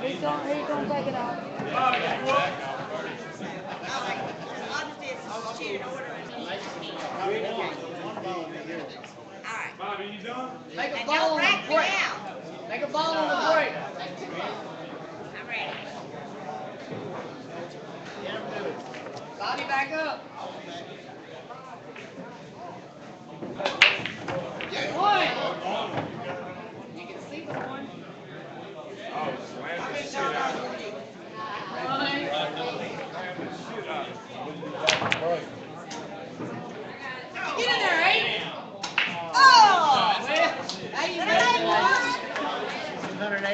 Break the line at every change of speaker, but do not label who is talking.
He's gonna take it off.
Bobby, you done?
Make a ball on the break. Make a ball on the break.
I'm ready.
Bobby, back up. One. You can see the one.
Oh, slam the shit out of him.
One.
Slam the shit out of him.